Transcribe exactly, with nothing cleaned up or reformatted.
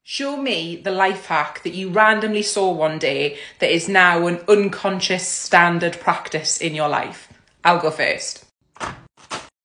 Show me the life hack that you randomly saw one day that is now an unconscious standard practice in your life. I'll go first.